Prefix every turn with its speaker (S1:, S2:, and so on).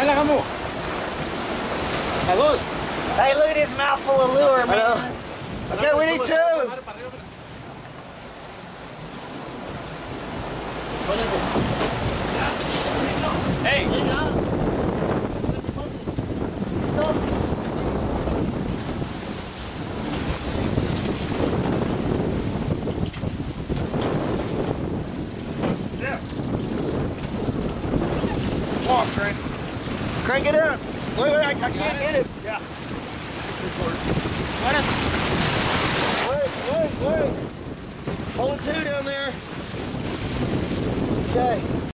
S1: Dale, Gamu. La dos.
S2: Hey, look at this mouthful of lure, man. Okay, we need two.
S1: Hey. Yeah. Come on, Crank.
S2: Crank it up. Wait, I can't get it.
S1: Yeah.
S2: Wait. Pulling two down there. Okay.